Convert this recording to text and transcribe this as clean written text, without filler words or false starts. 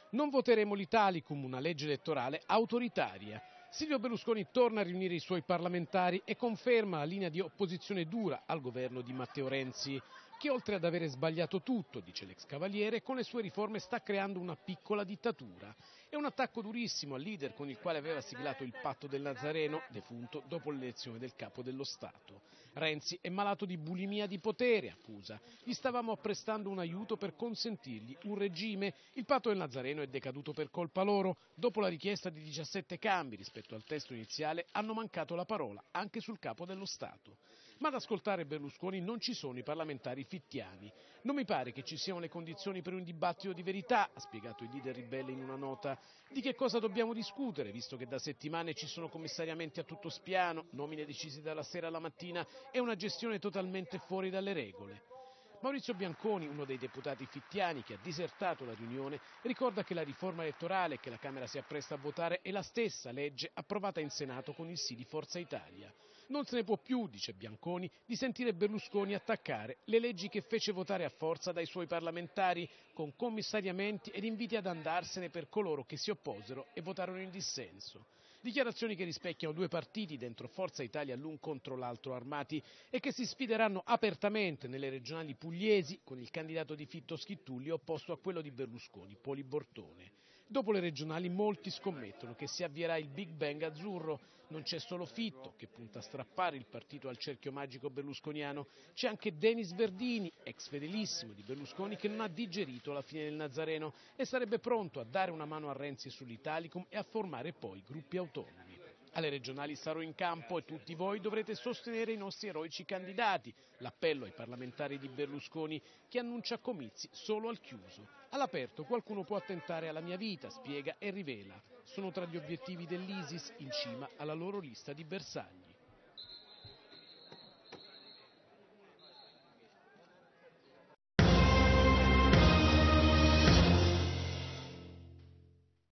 Non voteremo l'Italicum, una legge elettorale autoritaria. Silvio Berlusconi torna a riunire i suoi parlamentari e conferma la linea di opposizione dura al governo di Matteo Renzi, che oltre ad avere sbagliato tutto, dice l'ex cavaliere, con le sue riforme sta creando una piccola dittatura. È un attacco durissimo al leader con il quale aveva siglato il patto del Nazareno, defunto dopo l'elezione del capo dello Stato. Renzi è malato di bulimia di potere, accusa. Gli stavamo apprestando un aiuto per consentirgli un regime. Il patto del Nazareno è decaduto per colpa loro. Dopo la richiesta di 17 cambi rispetto al testo iniziale, hanno mancato la parola anche sul capo dello Stato. Ma ad ascoltare Berlusconi non ci sono i parlamentari fittiani. Non mi pare che ci siano le condizioni per un dibattito di verità, ha spiegato il leader ribelle in una nota. Di che cosa dobbiamo discutere, visto che da settimane ci sono commissariamenti a tutto spiano, nomine decise dalla sera alla mattina e una gestione totalmente fuori dalle regole. Maurizio Bianconi, uno dei deputati fittiani che ha disertato la riunione, ricorda che la riforma elettorale che la Camera si appresta a votare è la stessa legge approvata in Senato con il sì di Forza Italia. Non se ne può più, dice Bianconi, di sentire Berlusconi attaccare le leggi che fece votare a forza dai suoi parlamentari, con commissariamenti ed inviti ad andarsene per coloro che si opposero e votarono in dissenso. Dichiarazioni che rispecchiano due partiti dentro Forza Italia l'un contro l'altro armati e che si sfideranno apertamente nelle regionali pugliesi con il candidato di Fitto Schittulli opposto a quello di Berlusconi, Poli Bortone. Dopo le regionali molti scommettono che si avvierà il Big Bang azzurro. Non c'è solo Fitto, che punta a strappare il partito al cerchio magico berlusconiano, c'è anche Denis Verdini, ex fedelissimo di Berlusconi, che non ha digerito la fine del Nazareno e sarebbe pronto a dare una mano a Renzi sull'Italicum e a formare poi gruppi autonomi. Alle regionali sarò in campo e tutti voi dovrete sostenere i nostri eroici candidati. L'appello ai parlamentari di Berlusconi, che annuncia comizi solo al chiuso. All'aperto qualcuno può attentare alla mia vita, spiega e rivela. Sono tra gli obiettivi dell'ISIS in cima alla loro lista di bersagli.